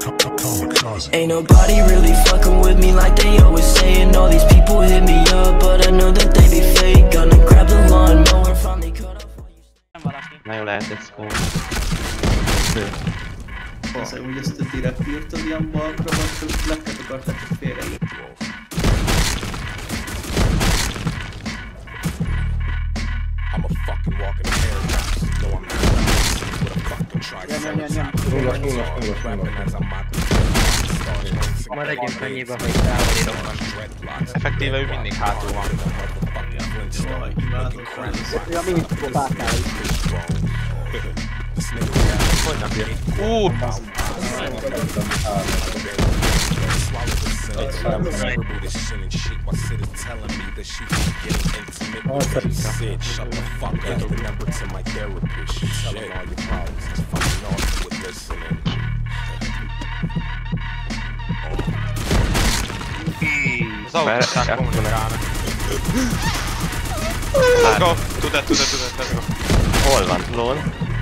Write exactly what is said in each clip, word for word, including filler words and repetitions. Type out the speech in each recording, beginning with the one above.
Ain't nobody really fucking with me like they always saying. All these people hit me up, but I know that they be fake. Gonna grab the lawnmower, finally cut off. Nagyon lehet egy szkóp. Azért, hogy ezt a direkt írtad ilyen balkra, vagy lekket akarták, hogy félre lőtt. I'm a fucking walking paradox. No, I'm not what a fucking triceratops. Rapping as I'm Ma legyünk mennyibe, hogy távolítom. Effektíve ő mindig hátul van. Ja, mindig próbáltál is. Hogy nem bír? Uuuuh! Az autósság kommunikálnak. Let's go! Tudod, tudod, tudod, let's go. Hol van? Lol?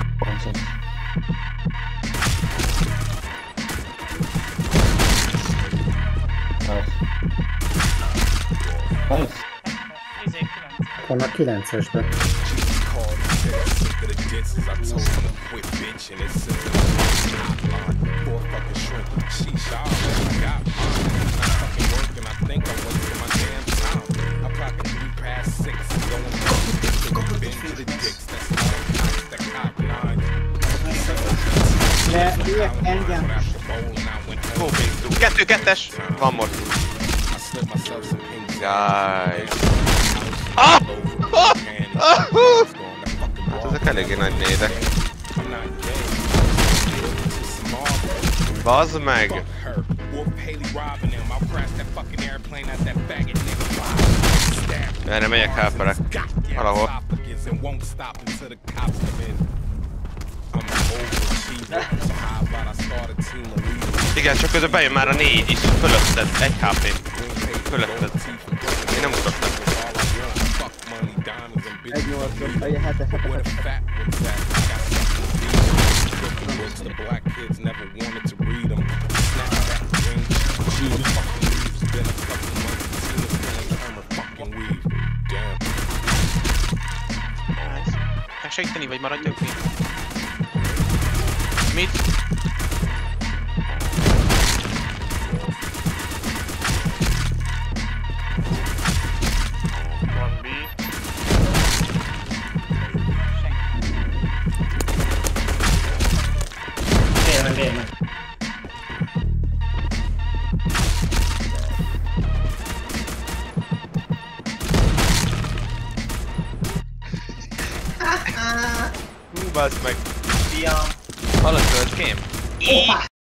Vannak kilencesben. Ne, hülyek engem! Kettő, kettes! Van most. Jaj. Ah! Ah! Ah! Hát ezek eléggé nagy nédek. Bazd meg! Erre megyek helperek. Valahol. Igen, csak közben bejön már a négy is. Fölötted. Egy há pé. Fölötted. Én nem mutattam. Egy nyolcas, egy hete, hete, hete. Megsegíteni, vagy maradjak mi? Mit? Van B. Kérlek, kérlek. Hú, bazd meg! Fiam! Hallod, kém?